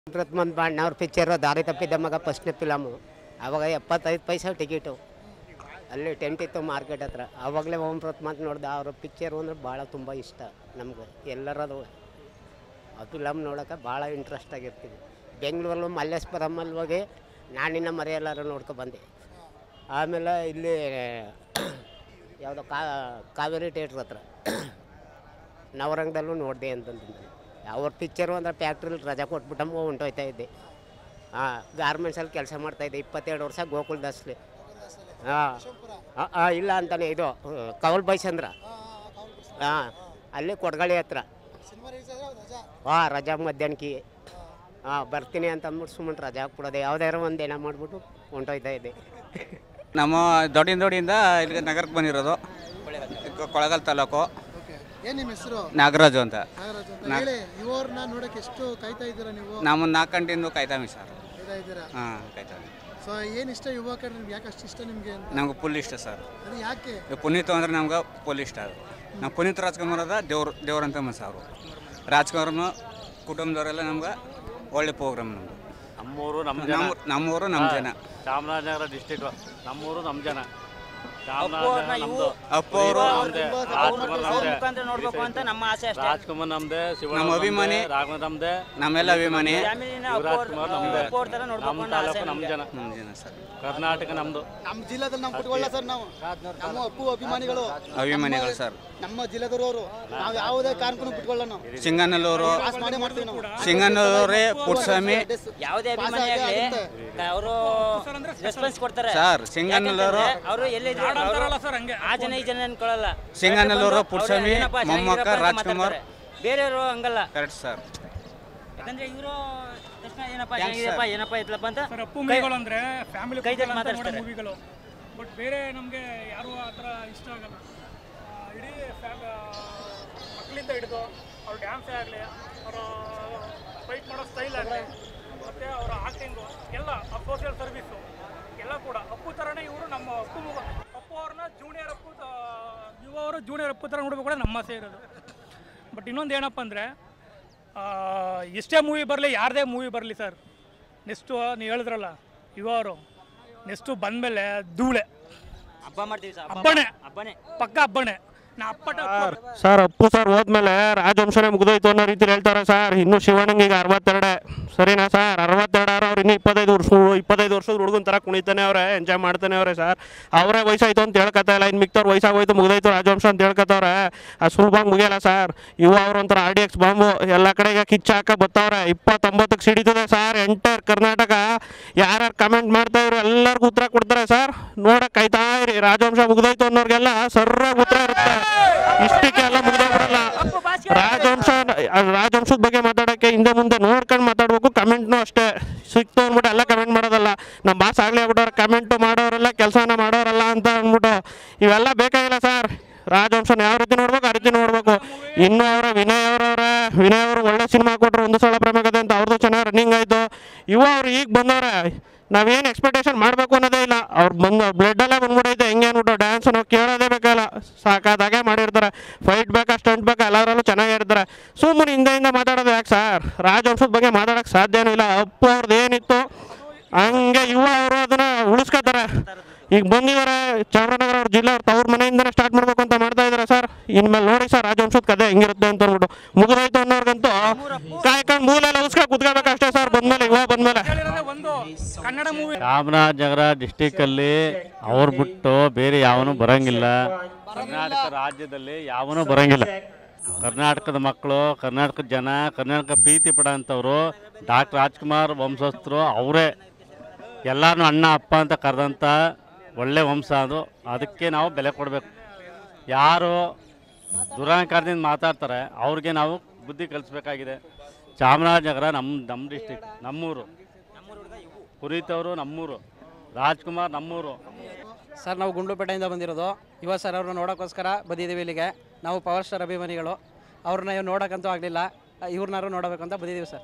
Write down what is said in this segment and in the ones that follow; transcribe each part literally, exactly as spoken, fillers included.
ಪ್ರತಿಮಂತ್ ಬಾಣ್ಣವ್ರ picture ದಾರಿ ತಪ್ಪಿದ್ದ ಮಗ ಫಸ್ಟ್ನೇ ಫಿಲಮು. ಆವಾಗ ಎಪ್ಪತ್ತೈದು ಪೈಸೆ ಟಿಕೆಟು. ಅಲ್ಲಿ ಟೆಂಟ್ ಇತ್ತು ಮಾರ್ಕೆಟ್ ಹತ್ರ. ಆವಾಗಲೇ ಓಂ ಪ್ರತಿಮಂತ್ ನೋಡಿದೆ. ಅವ್ರ ಪಿಕ್ಚರು ಅಂದರೆ ಭಾಳ ತುಂಬ ಇಷ್ಟ ನಮ್ಗೆ ಎಲ್ಲರದು. ಆ ಫಿಲಮ್ ನೋಡೋಕೆ ಭಾಳ ಇಂಟ್ರೆಸ್ಟ್ ಆಗಿರ್ತೀವಿ. ಬೆಂಗಳೂರಲ್ಲೂ ಮಲ್ಲೇಶ್ವರಮಲ್ಲಿ ಹೋಗಿ ನಾನಿನ್ನ ಮರೆಯಲ್ಲಾರು ನೋಡ್ಕೊ ಬಂದೆ. ಆಮೇಲೆ ಇಲ್ಲಿ ಯಾವುದೋ ಕಾವೇರಿ ಥಿಯೇಟ್ರ್ ಹತ್ರ ನವರಂಗದಲ್ಲೂ ನೋಡಿದೆ ಅಂತಂದು. ಅವ್ರ ಪಿಕ್ಚರು ಅಂದರೆ ಫ್ಯಾಕ್ಟ್ರಿಲಿ ರಜಾ ಕೊಟ್ಬಿಟ್ಟು ಹೊಂಟೋಯ್ತಾ ಇದ್ದೆ. ಹಾಂ, ಗಾರ್ಮೆಂಟ್ಸಲ್ಲಿ ಕೆಲಸ ಮಾಡ್ತಾಯಿದ್ದೆ ಇಪ್ಪತ್ತೆರಡು ವರ್ಷ ಗೋಕುಲ್ದಾಸ್ಲಿ. ಹಾಂ ಹಾಂ ಇಲ್ಲ ಅಂತಾನೆ ಇದು ಕವಲ್ ಬೈಸಂದ್ರ. ಹಾಂ, ಅಲ್ಲಿ ಕೊಡಗಳಿ ಹತ್ರ. ಹಾಂ, ರಜಾ ಮಧ್ಯಾಹ್ನಕ್ಕೆ ಹಾಂ ಬರ್ತೀನಿ ಅಂತ ಅಂದ್ಬಿಟ್ಟು ಸುಮ್ಮನೆ ರಜಾ ಹಾಕ್ಬಿಡೋದೆ. ಯಾವುದಾದ್ರು ಒಂದು ಏನ ಮಾಡಿಬಿಟ್ಟು ಹೊಂಟೋಯ್ತಾ ಇದ್ದೆ. ನಮ್ಮ ದೊಡ್ಡಿನ ದೊಡ್ಡಿಯಿಂದ ಇಲ್ಲಿ ನಗರಕ್ಕೆ ಬಂದಿರೋದು, ಕೊಳಗಲ್ ತಾಲೂಕು. ಏನು ನಿಮ್ಮ ಹೆಸರು? ನಾಗರಾಜು ಅಂತ. ಹೇಳಿ, ಇವ್ರನ್ನ ನೋಡಕ್ಕೆ ಎಷ್ಟು ಕಾಯ್ತಾ ಇದ್ದೀರಾ ನೀವು? ನಮ್ಮ ನಾಲ್ಕು ಗಂಟೆಯಿಂದ ಕಾಯ್ತಾವಿ ಸರ್. ಕಾಯ್ತಾ ಇದ್ದೀರಾ? ಹಾಂ, ಕಾಯ್ತಾವೆ. ಸೊ ಏನು ಇಷ್ಟ ಯುವಕ ನಿಮ್ಗೆ? ಯಾಕೆ ಅಷ್ಟು ಇಷ್ಟ ನಿಮಗೆ ಅಂತ? ನಮ್ಗೆ ಫುಲ್ ಇಷ್ಟ ಸರ್. ಅದು ಯಾಕೆ? ಪುನೀತ್ ಅಂದ್ರೆ ನಮ್ಗೆ ಫುಲ್ ಇಷ್ಟ. ಅದು ನಾವು ಪುನೀತ್ ರಾಜ್ಕುಮಾರ್ ಅದ ದೇವ್ರು ದೇವ್ರಂತ ಮನ್ಸ ಅವರು. ರಾಜ್ಕುಮಾರ್ನು ಕುಟುಂಬದವರೆಲ್ಲ ನಮ್ಗೆ ಒಳ್ಳೆ ಪ್ರೋಗ್ರಾಮ್. ನಮ್ದು ನಮ್ಮೂರು ನಮ್ಮ ನಮ್ಮ ನಮ್ಮೂರು ನಮ್ಮ ಜನ. ಚಾಮರಾಜನಗರ ಡಿಸ್ಟಿಕ್ ನಮ್ಮೂರು ನಮ್ಮ ಜನ. ಅಪ್ಪು ಅವರು ನೋಡ್ಬೇಕು ಅಂತ ನಮ್ಮ ಆಸೆ ಅಷ್ಟೇ. ರಾಜ್ಕುಮಾರ್ ನಮ್ದೆ, ನಮ್ಮ ಅಭಿಮಾನಿ, ರಾಘವ ನಮ್ದೆ, ನಮ್ಮೆಲ್ಲ ಅಭಿಮಾನಿ. ರಾಜ್ಕುಮಾರ್ ನಮ್ದೆ, ನಮ್ಮ ತಾಲೂಕು ನಮ್ಮ ಜನ, ನಮ್ಮ ಜನ ಸರ್. ಕರ್ನಾಟಕ ನಮ್ದು. ನಮ್ಮ ಜಿಲ್ಲೆದಲ್ಲಿ ನಾವು ಬಿಟ್ಕೊಳ್ಳ ಸರ್. ನಾವು ನಮ್ಮ ಅಪ್ಪು ಅಭಿಮಾನಿಗಳು ಅಭಿಮಾನಿಗಳು ಸರ್. ನಮ್ಮ ಜಿಲ್ಲೆದವರು ನಾವು ಯಾವುದೇ ಕಾರಣಕ್ಕೂ ಬಿಟ್ಕೊಳ್ಳ. ನಾವು ಸಿಂಗನಲ್ಲೂರು ಪಾಸ್ ಮಾಡೇ ಮಾಡ್ತೀವಿ ನಾವು. ಸಿಂಗನಲ್ಲೂರೇ ಪುಟ್ಸ್ವಾಮಿ ಯಾವುದೇ ಅಭಿಮಾನಿ ಆಗಲಿ ಅವರು ರೆಸ್ಪಾನ್ಸ್ ಕೊಡ್ತಾರೆ ಸರ್. ಸಿಂಗನಲ್ಲೂರು ಅವರು ಎಲ್ಲಿದ್ರು ಆ ಜನ ಈ ಜನ ಅನ್ಕೊಳ್ಳಲ್ಲ. ಸಿಂಗನಲ್ಲೂರು ಪುಟ್ಸ್ವಾಮಿ, ಮೊಮ್ಮಕ್ಕ ರಾಜ್ಕುಮಾರ್, ಬೇರೆಯವರು ಹಂಗಲ್ಲ. Correct sir. ಯಾಕಂದ್ರೆ ಇವರು ಏನಪ್ಪ ಏನಪ್ಪ ಏನಪ್ಪ ಎತ್ತಲಪ್ಪ ಅಂತ ಮೂವಿಗಳು ಅಂದರೆ ಫ್ಯಾಮಿಲಿ ಕೈ ತಟ್ಟಿ ಮಾತಾಡ್ತಾರೆ ಮೂವಿಗಳು. ಬಟ್ ಬೇರೆ ನಮಗೆ ಯಾರು ಆ ಥರ ಇಷ್ಟ ಆಗಲ್ಲ. ಇಡೀ ಫ್ಯಾಮ್ ಮಕ್ಕಳಿಂದ ಹಿಡಿದು ಅವ್ರ ಡ್ಯಾನ್ಸೇ ಆಗಲಿ, ಅವರ ಫೈಟ್ ಮಾಡೋ ಸ್ಟೈಲ್ ಆಗಲಿ, ಮತ್ತು ಅವರ ಆ್ಯಕ್ಟಿಂಗು ಎಲ್ಲ, ಸೋಷಿಯಲ್ ಸರ್ವಿಸು ಎಲ್ಲ ಕೂಡ ಅಪ್ಪು ಥರನೇ ಇವರು. ನಮ್ಮ ಅಪ್ಪು ಮುಗ ಅಪ್ಪು ಅವ್ರನ್ನ ಜೂನಿಯರ್ ಅಪ್ಪು, ಯುವ ಅವರು ಜೂನಿಯರ್ ಅಪ್ಪು ಥರ ನೋಡಬೇಕು ಕೂಡ ನಮ್ಮ ಆಸೆ ಇರೋದು. ಬಟ್ ಇನ್ನೊಂದು ಏನಪ್ಪ ಅಂದರೆ, ಎಷ್ಟೇ ಮೂವಿ ಬರಲಿ, ಯಾರದೇ ಮೂವಿ ಬರಲಿ ಸರ್, ನೆಕ್ಸ್ಟು ನೀವು ಹೇಳಿದ್ರಲ್ಲ ಯುವ ಅವರು, ನೆಕ್ಸ್ಟು ಬಂದಮೇಲೆ ಧೂಳೆ ಹಬ್ಬ ಮಾಡ್ತೀವಿ ಸರ್. ಹಬ್ಬನೇ, ಹಬ್ಬನೇ ಪಕ್ಕ ಹಬ್ಬನೇ. ನಾ ಅಪ್ಪಟ ಸರ್ ಅಪ್ಪು ಸರ್ ಹೋದ್ಮೇಲೆ ರಾಜವಂಶನೇ ಮುಗಿದೋಯ್ತು ಅನ್ನೋ ರೀತಿಲಿ ಹೇಳ್ತಾರೆ ಸರ್. ಇನ್ನು ಶಿವಣ್ಣಂಗೆ ಈಗ ಅರವತ್ತೆರಡೆ, ಸರಿನಾ ಸರ್? ಅರವತ್ತೆರಡು ಅವ್ರು ಇನ್ನೂ ಇಪ್ಪತ್ತೈದು ವರ್ಷ ಇಪ್ಪತ್ತೈದು ವರ್ಷದ ಹುಡುಗನ ಥರ ಕುಣಿತಾನೆ ಅವರೇ, ಎಂಜಾಯ್ ಮಾಡ್ತಾನೆ ಅವರೇ ಸರ್. ಅವರೇ ವಯಸ್ಸಾಯ್ತು ಅಂತ ಹೇಳ್ಕೊತಾ ಇಲ್ಲ. ಇನ್ನು ಮಿಕ್ತವ್ರು ವಯಸ್ಸಾಗೋಯ್ತು, ಮುಗಿದೋಯ್ತು ರಾಜವಂಶ ಅಂತ ಹೇಳ್ಕೊತವ್ರೆ. ಅದು ಸುಲಭವಾಗಿ ಮುಗಿಯಲ್ಲ ಸರ್. ಇವ ಅವ್ರ ಒಂಥರ ಆರ್ ಡಿ ಎಕ್ಸ್ ಬಾಂಬು, ಎಲ್ಲ ಕಡೆಗೆ ಕಿಚ್ಚ ಹಾಕ ಬತ್ತವ್ರೆ. ಇಪ್ಪತ್ತೊಂಬತ್ತಕ್ಕೆ ಸಿಡಿತದೆ ಸರ್ ಎಂಟರ್ ಕರ್ನಾಟಕ. ಯಾರ್ಯಾರು ಕಮೆಂಟ್ ಮಾಡ್ತಾ ಇದ್ರು ಎಲ್ಲರಿಗೂ ಉತ್ತರ ಕೊಡ್ತಾರೆ ಸರ್. ನೋಡಕ್ಕೆ ಕಾಯ್ತಾ ಇರಿ. ರಾಜವಂಶ ಮುಗಿದೋಯ್ತು ಅನ್ನೋರಿಗೆಲ್ಲ ಸರ್ರಾಗಿ ಉತ್ತರ ಇರುತ್ತೆ. ಇಷ್ಟಕ್ಕೆ ಎಲ್ಲ ಮುಗಿದೋಗ್ಬಿಡಲ್ಲ. ರಾಜವಂಶ ರಾಜವಂಶದ ಬಗ್ಗೆ ಮಾತಾಡೋಕ್ಕೆ ಹಿಂದೆ ಮುಂದೆ ನೋಡ್ಕೊಂಡು ಮಾತಾಡ್ಬೇಕು. ಕಮೆಂಟ್ನು ಅಷ್ಟೇ ಸಿಕ್ತು ಅಂದ್ಬಿಟ್ಟು ಎಲ್ಲ ಕಮೆಂಟ್ ಮಾಡೋದಲ್ಲ. ನಮ್ಮ ಬಾಸ್ ಆಗಲಿ ಆಗ್ಬಿಟ್ಟವ್ರೆ, ಕಮೆಂಟು ಮಾಡೋರೆಲ್ಲ ಕೆಲಸನ ಮಾಡೋರಲ್ಲ ಅಂತ ಅಂದ್ಬಿಟ್ಟು ಇವೆಲ್ಲ ಬೇಕಾಗಿಲ್ಲ ಸರ್. ರಾಜವಂಶನ ಯಾವ ರೀತಿ ನೋಡ್ಬೇಕು ಆ ರೀತಿ ನೋಡಬೇಕು. ಇನ್ನೂ ಅವರ ವಿನಯ್ ಅವರವ್ರೆ, ವಿನಯ್ ಅವರು ಒಳ್ಳೆ ಸಿನಿಮಾ ಕೊಟ್ಟರು, ಒಂದು ಸಲ ಪ್ರೇಮಕತೆ ಅಂತ, ಅವ್ರದ್ದು ಚೆನ್ನಾಗಿ ರನ್ನಿಂಗ್ ಆಯಿತು. ಇವ ಅವ್ರು ಈಗ ಬಂದವ್ರೆ, ನಾವೇನು ಎಕ್ಸ್ಪೆಕ್ಟೇಷನ್ ಮಾಡಬೇಕು ಅನ್ನೋದೇ ಇಲ್ಲ. ಅವ್ರು ಬಂದು ಬ್ಲಡ್ಡಲ್ಲೇ ಬಂದ್ಬಿಟ್ಟೈತೆ. ಹೆಂಗೆ ಅಂದ್ಬಿಟ್ಟು ಡ್ಯಾನ್ಸ್ ನಾವು ಕೇಳೋದೇ ಬೇಕಲ್ಲ, ಸಾಕಾದಾಗೆ ಮಾಡಿರ್ತಾರೆ. ಫೈಟ್ ಬೇಕಾ, ಸ್ಟಂಟ್ ಬೇಕಾ, ಎಲ್ಲದರಲ್ಲೂ ಚೆನ್ನಾಗಿರ್ತಾರೆ. ಸುಮ್ಮನೆ ಹಿಂದೆ ಹಿಂದೆ ಮಾತಾಡೋದು ಯಾಕೆ ಸರ್? ರಾಜವಂಶದ ಬಗ್ಗೆ ಮಾತಾಡೋಕ್ಕೆ ಸಾಧ್ಯನೂ ಇಲ್ಲ. ಅಪ್ಪು ಅವ್ರದ್ದು ಏನಿತ್ತು ಹಂಗೆ ಯುವ ಅವರು ಅದನ್ನು ಉಳಿಸ್ಕೋತಾರೆ. ಈಗ ಬಂದಿದ್ದಾರೆ ಚಾಮರಾಜನಗರ ಅವ್ರ ಜಿಲ್ಲೆ, ಅವ್ರು ತವ್ರ ಮನೆಯಿಂದನೇ ಸ್ಟಾರ್ಟ್ ಮಾಡಬೇಕು ಅಂತ ಮಾಡ್ತಾ ಇದ್ದಾರೆ ಸರ್. ಇನ್ಮೇಲೆ ನೋಡಿ ಸರ್ ರಾಜವಂಶದ ಕತೆ ಹೆಂಗಿರುತ್ತೆ ಅಂತ ಅಂದ್ಬಿಟ್ಟು. ಮುಗಿದೋಯ್ತು ಅನ್ನೋರ್ಗಂತೂ ಕಾಯ್ಕೊಂಡು ಮೂಲೆಲ್ಲ ಉಳಿಸ್ಕೊಂಡು ಕುತ್ಕೋಬೇಕು ಅಷ್ಟೇ ಸರ್. ಬಂದಮೇಲೆ ಯುವ ಬಂದಮೇಲೆ ಒಂದು ಕನ್ನಡ ಮೂವಿ. ಚಾಮರಾಜನಗರ ಡಿಸ್ಟಿಕಲ್ಲಿ ಅವ್ರು ಬಿಟ್ಟು ಬೇರೆ ಯಾವನು ಬರೋಂಗಿಲ್ಲ. ಕರ್ನಾಟಕ ರಾಜ್ಯದಲ್ಲಿ ಯಾವನೂ ಬರೋಂಗಿಲ್ಲ. ಕರ್ನಾಟಕದ ಮಕ್ಕಳು, ಕರ್ನಾಟಕದ ಜನ, ಕರ್ನಾಟಕ ಪ್ರೀತಿ ಪಡೋಂಥವ್ರು ಡಾಕ್ಟರ್ ರಾಜ್ಕುಮಾರ್ ವಂಶಸ್ಥರು ಅವರೇ. ಎಲ್ಲರೂ ಅಣ್ಣ ಅಪ್ಪ ಅಂತ ಕರೆದಂಥ ಒಳ್ಳೆ ವಂಶ ಅದು. ಅದಕ್ಕೆ ನಾವು ಬೆಲೆ ಕೊಡಬೇಕು. ಯಾರು ದುರಹಂಕಾರದಿಂದ ಮಾತಾಡ್ತಾರೆ ಅವ್ರಿಗೆ ನಾವು ಬುದ್ಧಿ ಕಲಿಸ್ಬೇಕಾಗಿದೆ. ಚಾಮರಾಜನಗರ ನಮ್ಮ ನಮ್ಮ ಡಿಸ್ಟಿಕ್, ನಮ್ಮೂರು. ಪುನೀತ್ ಅವರು ನಮ್ಮೂರು, ರಾಜ್ಕುಮಾರ್ ನಮ್ಮೂರು. ಸರ್ ನಾವು ಗುಂಡ್ಲುಪೇಟೆಯಿಂದ ಬಂದಿರೋದು. ಯುವ ಸರ್ ಅವ್ರನ್ನ ನೋಡೋಕ್ಕೋಸ್ಕರ ಬಂದಿದ್ದೀವಿ ಇಲ್ಲಿಗೆ. ನಾವು ಪವರ್ ಸ್ಟಾರ್ ಅಭಿಮಾನಿಗಳು. ಅವ್ರನ್ನ ನೋಡೋಕ್ಕಂತೂ ಆಗಲಿಲ್ಲ, ಇವ್ರನ್ನಾರು ನೋಡಬೇಕಂತ ಬಂದಿದ್ದೀವಿ ಸರ್.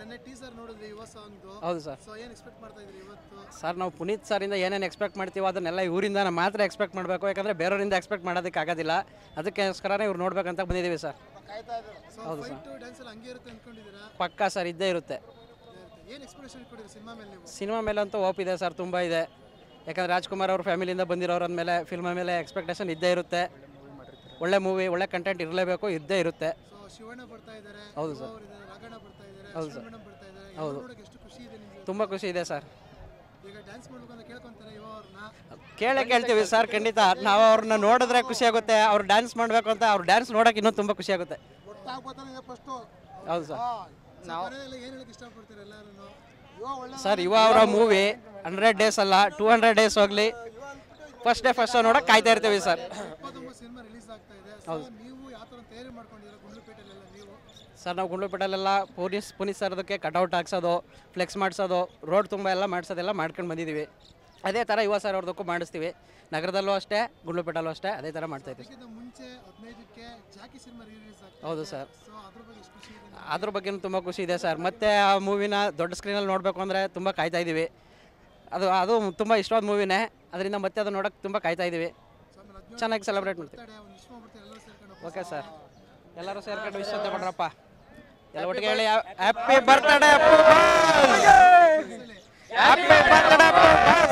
ಹೌದು ಸರ್. ಸರ್ ನಾವು ಪುನೀತ್ ಸರಿಂದ ಏನೇನು ಎಕ್ಸ್ಪೆಕ್ಟ್ ಮಾಡ್ತೀವೋ ಅದನ್ನೆಲ್ಲ ಇವರಿಂದ ಮಾತ್ರ ಎಕ್ಸ್ಪೆಕ್ಟ್ ಮಾಡಬೇಕು. ಯಾಕಂದರೆ ಬೇರೆಯವರಿಂದ ಎಕ್ಸ್ಪೆಕ್ಟ್ ಮಾಡೋದಕ್ಕೆ ಆಗೋದಿಲ್ಲ. ಅದಕ್ಕೋಸ್ಕರನೇ ಇವ್ರು ನೋಡ್ಬೇಕಂತ ಬಂದಿದ್ದೀವಿ ಸರ್. ಹೌದು ಸರ್, ಪಕ್ಕಾ ಸರ್ ಇದ್ದೇ ಇರುತ್ತೆ. ಏನು ಎಕ್ಸ್ಪೆಕ್ಟೇಷನ್ ಇಟ್ಕೊಂಡಿದ್ದೀರಿ ಸಿನಿಮಾ ಮೇಲೆ ನೀವು? ಸಿನಿಮಾ ಮೇಲೆ ಅಂತೂ ಹೋಪ್ ಇದೆ ಸರ್, ತುಂಬ ಇದೆ. ಯಾಕಂದರೆ ರಾಜ್ಕುಮಾರ್ ಅವ್ರ ಫ್ಯಾಮಿಲಿಯಿಂದ ಬಂದಿರೋರ ಮೇಲೆ ಫಿಲ್ಮ್ ಮೇಲೆ ಎಕ್ಸ್ಪೆಕ್ಟೇಷನ್ ಇದ್ದೇ ಇರುತ್ತೆ. ಒಳ್ಳೆ ಮೂವಿ, ಒಳ್ಳೆ ಕಂಟೆಂಟ್ ಇರಲೇಬೇಕು, ಇದ್ದೇ ಇರುತ್ತೆ. ಸೊ ಶಿವಣ್ಣ ಬರ್ತಾ ಇದ್ದಾರೆ, ಹೌದು ಸರ್, ರಾಘಣ್ಣ ಬರ್ತಾ ಇದ್ದಾರೆ, ಹೌದು ಸರ್, ಮೇಡಮ್ ಬರ್ತಾ ಇದ್ದಾರೆ. ಹೌದು, ನೋಡೋಕೆ ಎಷ್ಟು ಖುಷಿ ಇದೆ ನಿಮಗೆ? ತುಂಬ ಖುಷಿ ಇದೆ ಸರ್. ಈಗ ಡ್ಯಾನ್ಸ್ ಮಾಡ್ಬೇಕು ಅಂತ ಕೇಳ್ಕೊಂತಾರೆ ಯುವ ಅವ್ರನ್ನ? ಕೇಳೇ ಕೇಳ್ತೀವಿ ಸರ್, ಖಂಡಿತ. ನಾವು ಅವ್ರನ್ನ ನೋಡಿದ್ರೆ ಖುಷಿ ಆಗುತ್ತೆ, ಅವ್ರು ಡ್ಯಾನ್ಸ್ ಮಾಡಬೇಕು ಅಂತ, ಅವ್ರು ಡ್ಯಾನ್ಸ್ ನೋಡೋಕೆ ಇನ್ನೂ ತುಂಬ ಖುಷಿ ಆಗುತ್ತೆ. ಗೊತ್ತಾಗ್ಬೋತಾನೆ ಫಸ್ಟು. ಹೌದು ಸರ್. ನಾವು ಏನು ಹೇಳಕ್ಕೆ ಇಷ್ಟಪಡ್ತೀರಿ ಎಲ್ಲರೂ? ಯುವ ಒಳ್ಳೆ ಸರ್, ಯುವ ಅವರ ಮೂವಿ ಹಂಡ್ರೆಡ್ ಡೇಸ್ ಅಲ್ಲ, ಟೂ ಹಂಡ್ರೆಡ್ ಡೇಸ್ ಹೋಗಲಿ, ಫಸ್ಟ್ ಡೇ ಫಸ್ಟ್ ನೋಡೋಕೆ ಕಾಯ್ತಾ ಇರ್ತೀವಿ ಸರ್. ಇಪ್ಪತ್ತೊಂಬತ್ತು ಸಿನಿಮಾ ರಿಲೀಸ್ ಆಗ್ತಾ ಇದೆ. ಹೌದು. ನೀವು ಯಾವ ಥರ ತಯಾರಿ ಮಾಡ್ಕೊಂಡಿದ್ದೀರಾ ಗುಂಡ್ಲುಪೇಟೆಲೆಲ್ಲ ನೀವು? ಸರ್, ನಾವು ಗುಂಡ್ಲುಪೇಟೆಲೆಲ್ಲ ಪೊಲೀಸ್ ಪೊಲೀಸ್ ಸರದಕ್ಕೆ ಕಟೌಟ್ ಹಾಕ್ಸೋದು, ಫ್ಲೆಕ್ಸ್ ಮಾಡಿಸೋದು, ರೋಡ್ ತುಂಬ ಎಲ್ಲ ಮಾಡಿಸೋದೆಲ್ಲ ಮಾಡ್ಕೊಂಡು ಬಂದಿದ್ದೀವಿ. ಅದೇ ಥರ ಯುವ ಸರ್ ಅವ್ರದಕ್ಕೂ ಮಾಡಿಸ್ತೀವಿ. ನಗರದಲ್ಲೂ ಅಷ್ಟೇ, ಗುಂಡ್ಲುಪೇಟೆಲ್ಲೂ ಅಷ್ಟೇ ಅದೇ ಥರ ಮಾಡ್ತಾಯಿದ್ದೀವಿ. ಇದಕ್ಕಿಂತ ಮುಂಚೆ ಹದಿನೈದಕ್ಕೆ ಜಾಕಿ ಸಿನಿಮಾ ರಿಲೀಸ್ ಆಗ್ತಾ ಹೌದು ಸರ್. ಸೊ ಅದ್ರ ಬಗ್ಗೆ ಎಷ್ಟು ಖುಷಿ ಇದೆ? ಅದ್ರ ಬಗ್ಗೆನೂ ತುಂಬ ಖುಷಿ ಇದೆ ಸರ್. ಮತ್ತೆ ಆ ಮೂವಿನ ದೊಡ್ಡ ಸ್ಕ್ರೀನಲ್ಲಿ ನೋಡಬೇಕು ಅಂದರೆ ತುಂಬ ಕಾಯ್ತಾ ಇದ್ದೀವಿ. ಅದು ಅದು ತುಂಬ ಇಷ್ಟವಾದ ಮೂವಿನೇ, ಅದರಿಂದ ಮತ್ತೆ ಅದನ್ನು ನೋಡೋಕೆ ತುಂಬ ಕಾಯ್ತಾ ಇದ್ದೀವಿ. ಚೆನ್ನಾಗಿ ಸೆಲೆಬ್ರೇಟ್ ಮಾಡ್ತೀವಿ. ಓಕೆ ಸರ್, ಎಲ್ಲರೂ ಸೇರ್ಕೊಂಡು ವಿಶ್ ಅಂತ ಮಾಡ್ರಪ್ಪ, ಎಲ್ಲ ಒಟ್ಟಿಗೆ ಹೇಳಿ ಹ್ಯಾಪಿ ಬರ್ತ್ಡೇ, ಹ್ಯಾಪಿ ಬರ್ತ್ಡೇ.